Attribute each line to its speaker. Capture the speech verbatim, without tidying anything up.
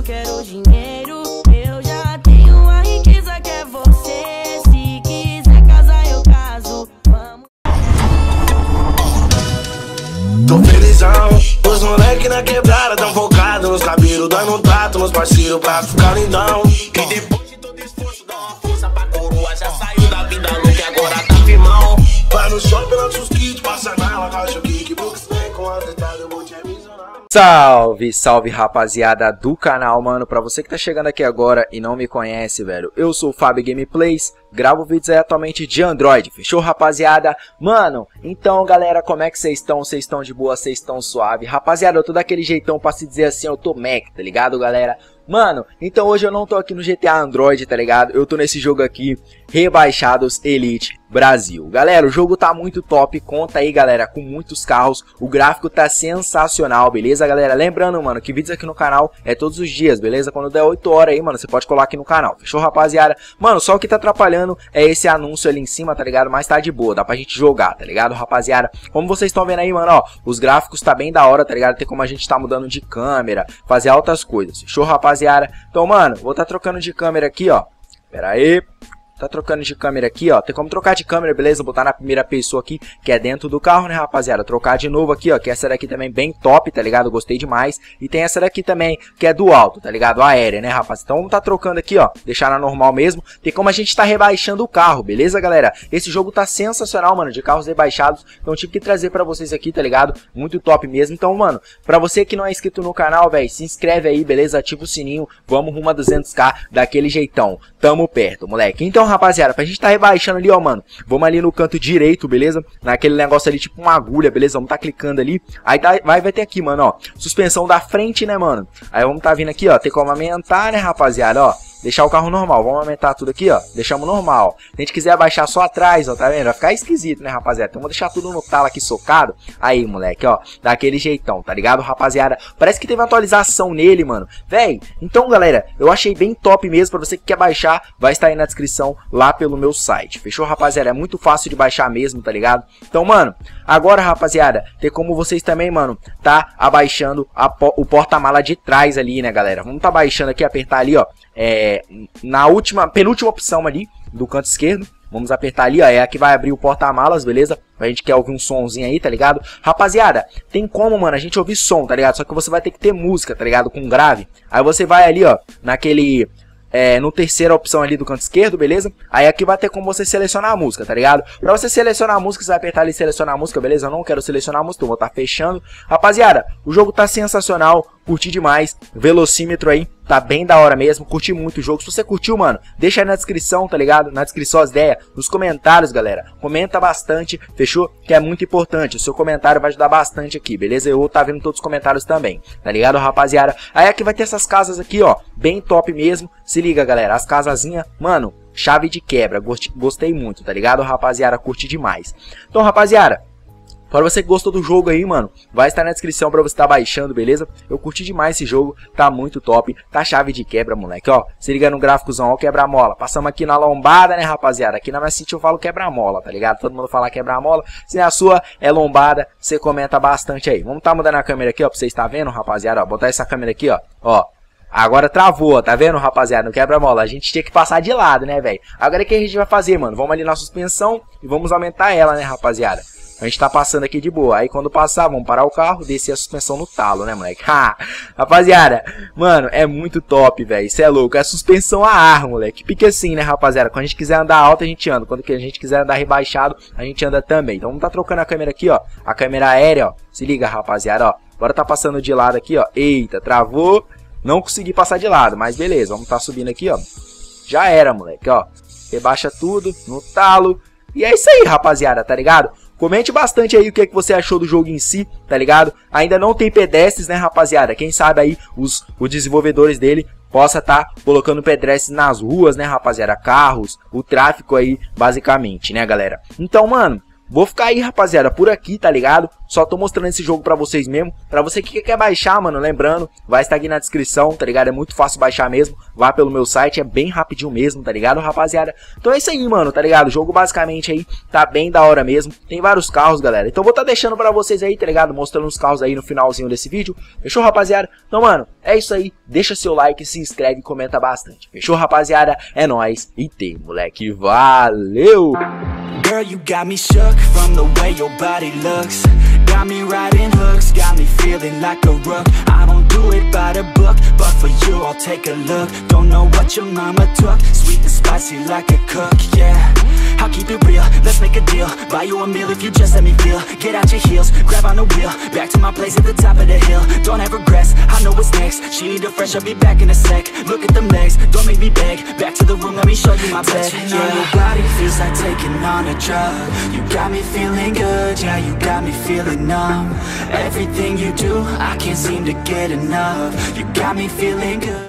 Speaker 1: quero dinheiro. Eu já tenho a riqueza que é você. Se quiser casar, eu caso. Vamos.
Speaker 2: Tô felizão, os moleque na quebrada tão focado nos cabelos, dando um trato nos parceiros pra ficar lindão. E depois de todo esforço, dá uma força pra coroa. Já saiu da vida louca e agora tá firmão. Vai no shopping, lança os kits, passa na ela, caixa o kickbox, vem com as detalhes, eu vou te avisionar.
Speaker 3: Salve, salve rapaziada do canal, mano. Pra você que tá chegando aqui agora e não me conhece, velho, eu sou o Fábio Gameplays, gravo vídeos aí atualmente de Android, fechou, rapaziada? Mano, então galera, como é que vocês estão? Vocês estão de boa? Vocês estão suave? Rapaziada, eu tô daquele jeitão pra se dizer assim, eu tô Mac, tá ligado, galera? Mano, então hoje eu não tô aqui no G T A Android, tá ligado? Eu tô nesse jogo aqui, Rebaixados Elite Brasil. Galera, o jogo tá muito top, conta aí, galera, com muitos carros. O gráfico tá sensacional, beleza, galera? Lembrando, mano, que vídeos aqui no canal é todos os dias, beleza? Quando der oito horas aí, mano, você pode colar aqui no canal, fechou, rapaziada? Mano, só o que tá atrapalhando é esse anúncio ali em cima, tá ligado? Mas tá de boa, dá pra gente jogar, tá ligado, rapaziada? Como vocês estão vendo aí, mano, ó, os gráficos tá bem da hora, tá ligado? Tem como a gente tá mudando de câmera, fazer altas coisas, fechou, rapaziada? Então, mano, vou tá trocando de câmera aqui, ó. Pera aí. Tá trocando de câmera aqui, ó. Tem como trocar de câmera, beleza? Botar na primeira pessoa aqui, que é dentro do carro, né, rapaziada? Trocar de novo aqui, ó. Que essa daqui também bem top, tá ligado? Gostei demais. E tem essa daqui também, que é do alto, tá ligado? Aérea, né, rapaz? Então vamos tá trocando aqui, ó. Deixar na normal mesmo. Tem como a gente tá rebaixando o carro, beleza, galera? Esse jogo tá sensacional, mano, de carros rebaixados. Então tive que trazer pra vocês aqui, tá ligado? Muito top mesmo. Então, mano, pra você que não é inscrito no canal, velho, se inscreve aí, beleza? Ativa o sininho. Vamos rumo a duzentos k daquele jeitão. Tamo perto, moleque. Então, rapaziada, pra gente tá rebaixando ali, ó, mano, vamos ali no canto direito, beleza? Naquele negócio ali, tipo uma agulha, beleza? Vamos tá clicando ali. Aí tá, vai, vai ter aqui, mano, ó, suspensão da frente, né, mano? Aí vamos tá vindo aqui, ó, tem como aumentar, né, rapaziada, ó. Deixar o carro normal, vamos aumentar tudo aqui, ó. Deixamos normal. Se a gente quiser abaixar só atrás, ó, tá vendo? Vai ficar esquisito, né, rapaziada? Então vamos deixar tudo no talo aqui socado. Aí, moleque, ó, daquele jeitão, tá ligado, rapaziada? Parece que teve uma atualização nele, mano. Véi, então, galera, eu achei bem top mesmo. Pra você que quer baixar, vai estar aí na descrição lá pelo meu site. Fechou, rapaziada? É muito fácil de baixar mesmo, tá ligado? Então, mano, agora, rapaziada, tem como vocês também, mano, tá abaixando a, o porta-mala de trás ali, né, galera? Vamos tá baixando aqui, apertar ali, ó. É, na última, penúltima opção ali do canto esquerdo, vamos apertar ali, ó, é a que vai abrir o porta-malas, beleza? A gente quer ouvir um somzinho aí, tá ligado? Rapaziada, tem como, mano, a gente ouvir som, tá ligado? Só que você vai ter que ter música, tá ligado? Com grave. Aí você vai ali, ó, naquele... É, no terceira opção ali do canto esquerdo, beleza? Aí aqui vai ter como você selecionar a música, tá ligado? Pra você selecionar a música, você vai apertar ali selecionar a música, beleza? Eu não quero selecionar a música, então vou estar fechando. Rapaziada, o jogo tá sensacional, curti demais. Velocímetro aí, tá bem da hora mesmo, curti muito o jogo. Se você curtiu, mano, deixa aí na descrição, tá ligado? Na descrição as ideias, nos comentários, galera. Comenta bastante, fechou? Que é muito importante, o seu comentário vai ajudar bastante aqui, beleza? Eu vou tá vendo todos os comentários também, tá ligado, rapaziada? Aí aqui vai ter essas casas aqui, ó, bem top mesmo. Se liga, galera, as casazinhas, mano, chave de quebra, gostei muito, tá ligado, rapaziada? Curti demais. Então, rapaziada, para você que gostou do jogo aí, mano, vai estar na descrição pra você estar baixando, beleza? Eu curti demais esse jogo, tá muito top. Tá chave de quebra, moleque, ó. Se liga no gráficozão, ó, quebra-mola. Passamos aqui na lombada, né, rapaziada? Aqui na minha City eu falo quebra-mola, tá ligado? Todo mundo fala quebra-mola. Se a sua é lombada, você comenta bastante aí. Vamos tá mudando a câmera aqui, ó, pra vocês estar vendo, rapaziada, ó. Botar essa câmera aqui, ó, ó. Agora travou, tá vendo, rapaziada? No quebra-mola. A gente tinha que passar de lado, né, velho? Agora o que a gente vai fazer, mano? Vamos ali na suspensão e vamos aumentar ela, né, rapaziada? A gente tá passando aqui de boa. Aí quando passar, vamos parar o carro, descer a suspensão no talo, né, moleque? Ha! Rapaziada, mano, é muito top, velho. Isso é louco. É suspensão a ar, moleque. Pique assim, né, rapaziada? Quando a gente quiser andar alto, a gente anda. Quando a gente quiser andar rebaixado, a gente anda também. Então vamos tá trocando a câmera aqui, ó. A câmera aérea, ó. Se liga, rapaziada, ó. Agora tá passando de lado aqui, ó. Eita, travou. Não consegui passar de lado, mas beleza. Vamos tá subindo aqui, ó. Já era, moleque, ó. Rebaixa tudo no talo. E é isso aí, rapaziada, tá ligado? Comente bastante aí o que, é que você achou do jogo em si, tá ligado? Ainda não tem pedestres, né, rapaziada? Quem sabe aí os, os desenvolvedores dele possa estar tá colocando pedestres nas ruas, né, rapaziada? Carros, o tráfico aí, basicamente, né, galera? Então, mano, vou ficar aí, rapaziada, por aqui, tá ligado? Só tô mostrando esse jogo pra vocês mesmo. Pra você que quer baixar, mano, lembrando, vai estar aqui na descrição, tá ligado? É muito fácil baixar mesmo. Vá pelo meu site, é bem rapidinho mesmo, tá ligado, rapaziada? Então é isso aí, mano, tá ligado? O jogo basicamente aí tá bem da hora mesmo. Tem vários carros, galera. Então vou tá deixando pra vocês aí, tá ligado? Mostrando os carros aí no finalzinho desse vídeo. Fechou, rapaziada? Então, mano, é isso aí. Deixa seu like, se inscreve e comenta bastante. Fechou, rapaziada? É nóis. E tem, moleque. Valeu!
Speaker 4: Girl, you got me shook from the way your body looks. Got me riding hooks, got me feeling like a rook. I don't do it by the book, but for you I'll take a look. Don't know what your mama took, sweet and spicy like a cook, yeah. I'll keep it real, let's make a deal. Buy you a meal if you just let me feel. Get out your heels, grab on the wheel. Back to my place at the top of the hill. Don't have regrets, I know what's next. She need a fresh, I'll be back in a sec. Look at them legs, don't make me beg. Back to the room, let me show you my bed. Touching on your body feels like taking on a drug. You got me feeling good, yeah, you got me feeling numb. Everything you do, I can't seem to get enough. You got me feeling good.